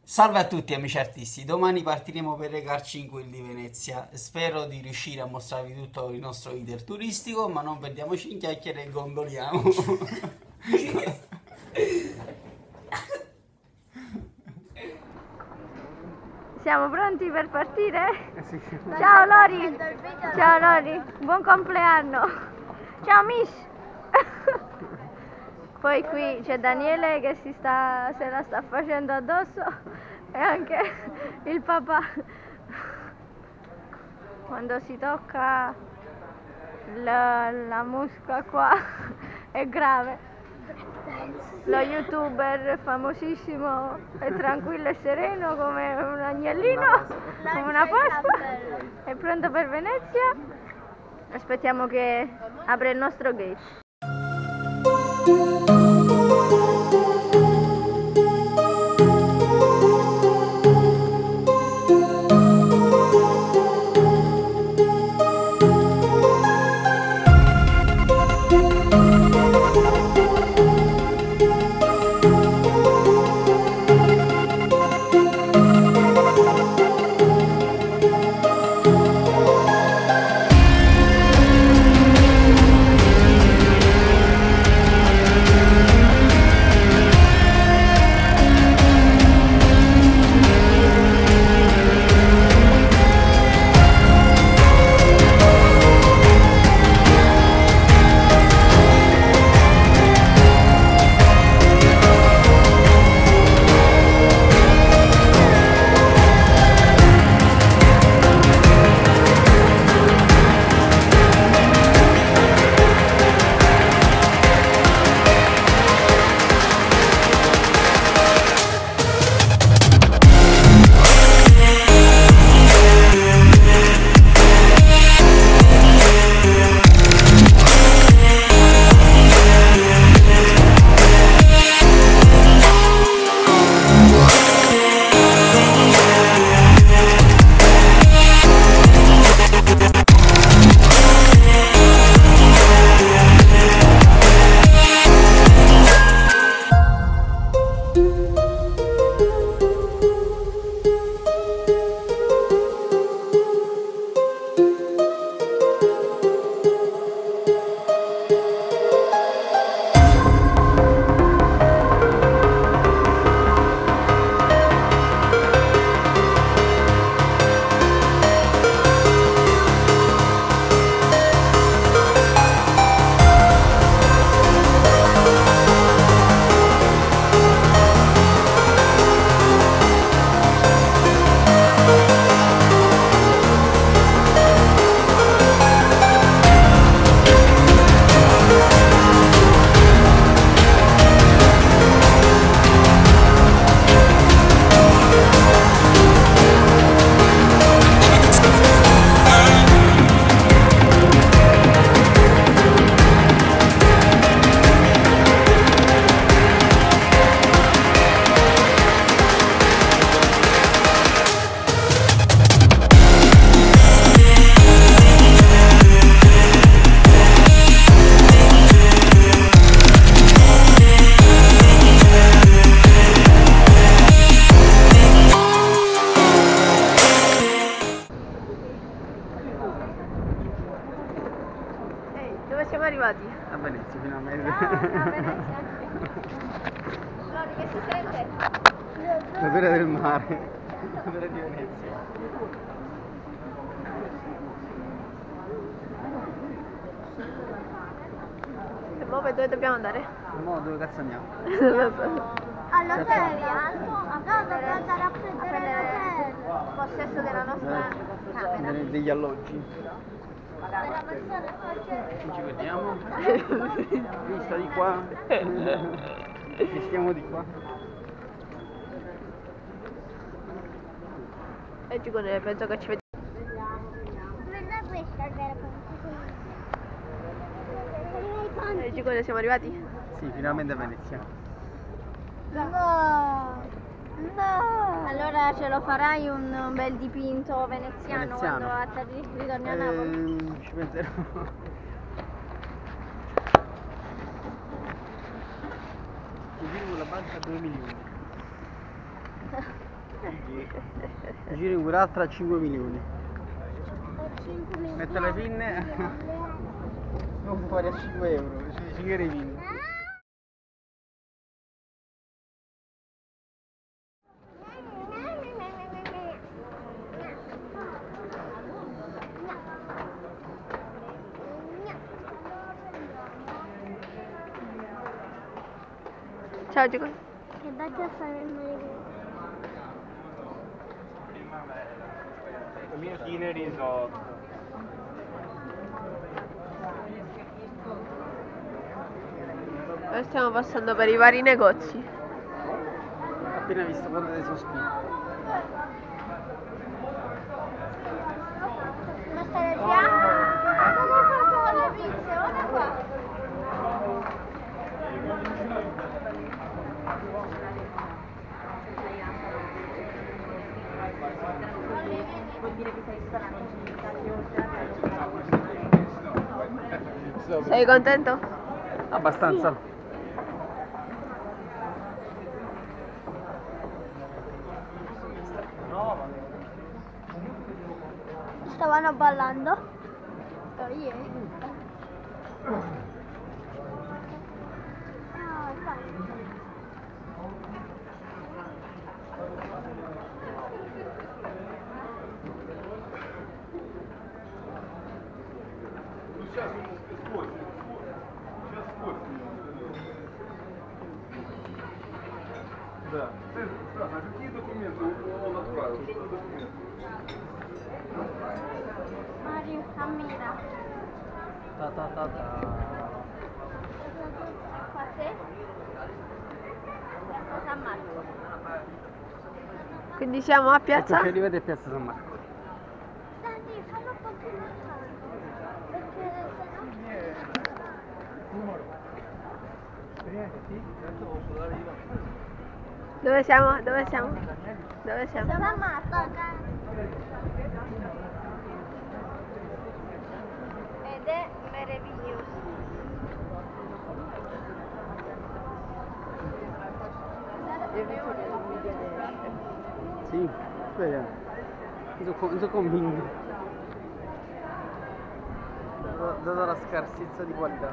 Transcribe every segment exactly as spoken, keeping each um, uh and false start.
Salve a tutti amici artisti, domani partiremo per recarci in quel di Venezia. Spero di riuscire a mostrarvi tutto il nostro iter turistico, ma non perdiamoci in chiacchiere e gondoliamo. Siamo pronti per partire? Eh sì. Ciao Lori! Ciao Lori, buon compleanno! Ciao Miss! Poi qui c'è Daniele che si sta, se la sta facendo addosso e anche il papà. Quando si tocca la, la musca qua è grave. Lo youtuber famosissimo è tranquillo e sereno come un agnellino, come una Pasqua, è pronto per Venezia. Aspettiamo che apra il nostro gate. Dove siamo arrivati? A Venezia finalmente. Ah, a Venezia. Lori, che si sente? L'odore del mare. L'odore di Venezia. E mo' dove dobbiamo andare? Ma dove cazzo andiamo? Non lo so. All'hotel? No, dobbiamo andare a prendere l'hotel. Possesso della nostra camera. Degli, degli alloggi. Della persona che Ci vediamo. Vista di qua. Ci stiamo di qua. E Gigone, penso che ci vediamo. prenda questa, era E Gigone, siamo arrivati? Sì, finalmente a Venezia. No, no. Allora ce lo farai un, un bel dipinto veneziano, Veneziano. quando atterri, ritorni a Napoli? Ehm, ci penserò. Ti dico la banca due milioni. Giri quell'altra a cinque milioni. cinque milioni. Mette le pinne. Non può fare a cinque euro. Ci chiede le pinne. Ciao Gico. Che date a fare il marito? Il mio fine risotto. Noi stiamo passando per i vari negozi. Appena visto Ponte dei Sospiri. Nostalgia? Come faccio le pizze? Guarda qua. Sei contento? Abbastanza. Stavano ballando? Oh, io. Ah, fai. Да. А какие документы он отправил? Что за документы? Mario, cammina. Ta ta ta ta. Qua sì? San Marco. Quindi siamo a Ecco, piazza? ci arrivate a Piazza San Marco. Dai, fallo un po' più lontano. Perché sennò... Dove siamo? Dove siamo? Dove siamo? San Marco. Ed è meraviglioso. Sì, spera. Non sono, non sono convinto. Data la scarsezza di qualità.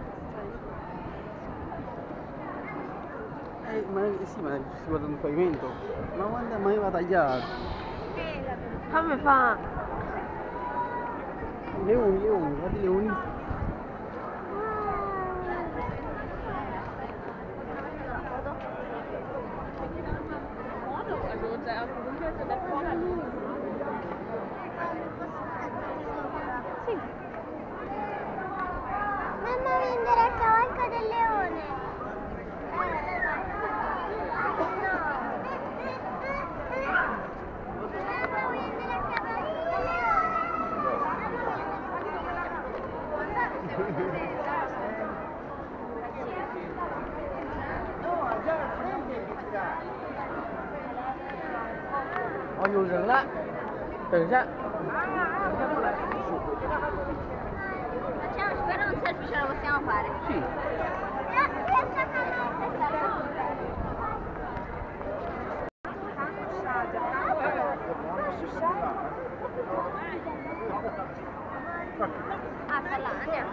Eh, ma eh, sì, ma si guarda un pavimento. Ma quando mai va tagliato? Come fa? Leoni, leoni, guardi i leoni. Sì. Mamma vendere a cavalco del leone. Mamma vendere a cavalco del Voglio usarla. Perché? Facciamo, spero un selfie ce la possiamo fare. Sì. Ah, quella, andiamo.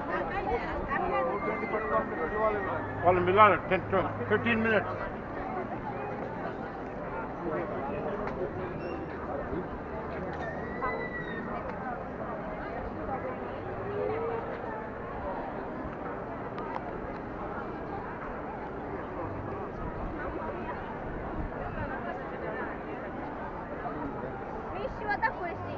Call in Milan, ten, fifteen minutes. Misci, vado a questi.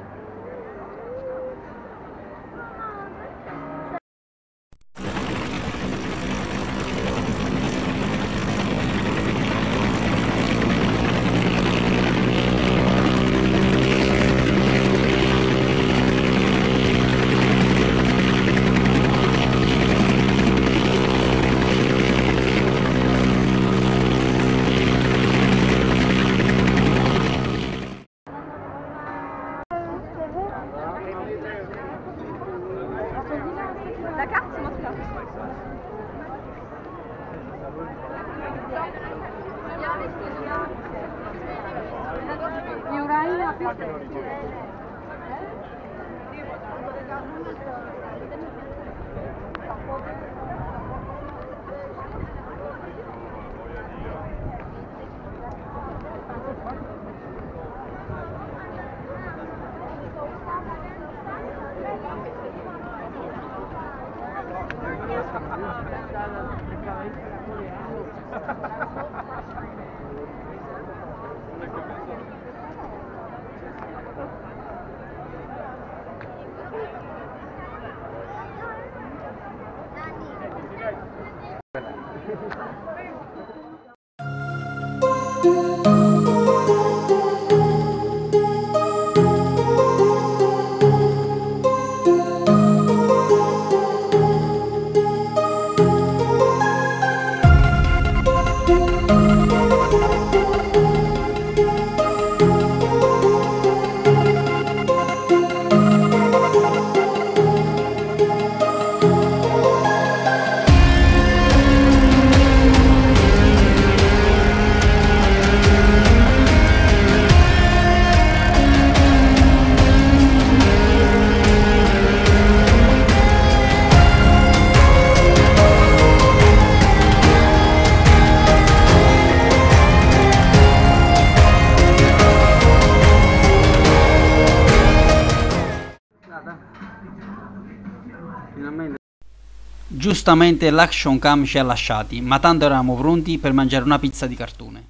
Finalmente. Giustamente l'action cam ci ha lasciati, ma tanto eravamo pronti per mangiare una pizza di cartone.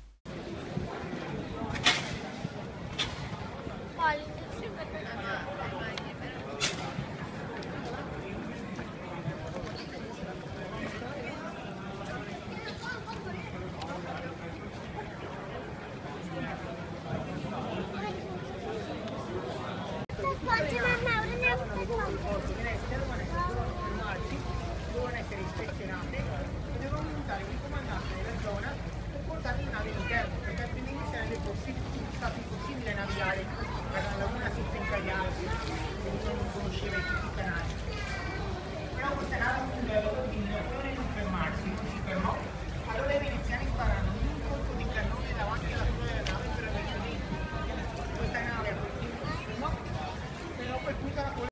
Devono essere ispezionate e devono montare un comandante della zona per portarle in nave all'interno, perché altrimenti sarebbe stato impossibile navigare per la laguna senza incagliarsi, se uno non conosceva tutti i canali. Però questa nave fu un livello di minore non fermarsi, non si fermò, allora i veneziani spararono un colpo di cannone davanti alla prua della nave per avvertimento. Questa nave a quel punto si fermò, però a quel punto la colonna.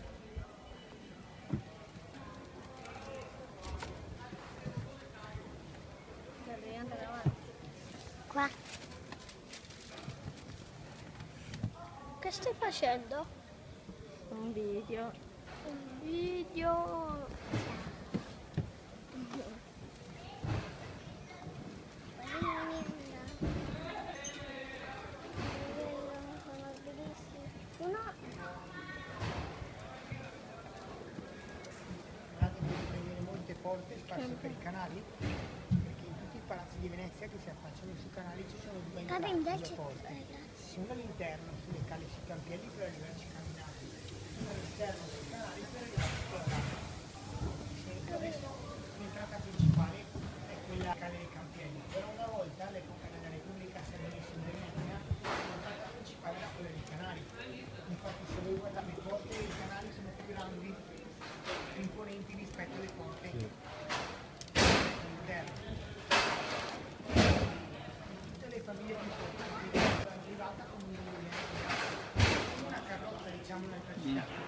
Qua. Che stai facendo? Un video. Un video. Uno. Vedere molte porte sparse per i canali, perché in tutti i palazzi di Venezia che si affacciano sui canali ci sono due Guarda, entrate, invece- due porte, una all'interno sulle cale sui campielli per arrivarci camminando, una all'esterno sui canali per arrivarci colorati. L'entrata principale è quella cale dei campielli, però una volta all'epoca della Repubblica Serenissima in Venezia l'entrata principale era quella dei canali. Infatti se voi guardate le porte dei canali sono più grandi, più imponenti rispetto alle porte all'interno. Tutte le famiglie più importanti sono arrivate con una carrozza, diciamo, nel tragitto.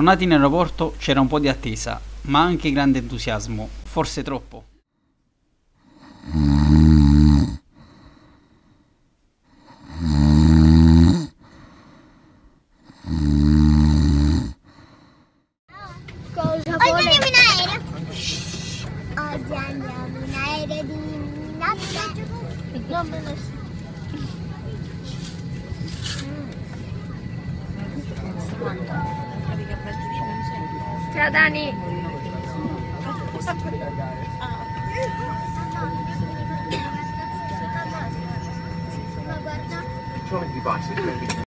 Tornati in aeroporto c'era un po' di attesa, ma anche grande entusiasmo, forse troppo. Cosa Oggi andiamo in aereo. Oggi andiamo in aereo di notte. Non me lo so. Ciao Dani. Ma guarda. Ciò di pace,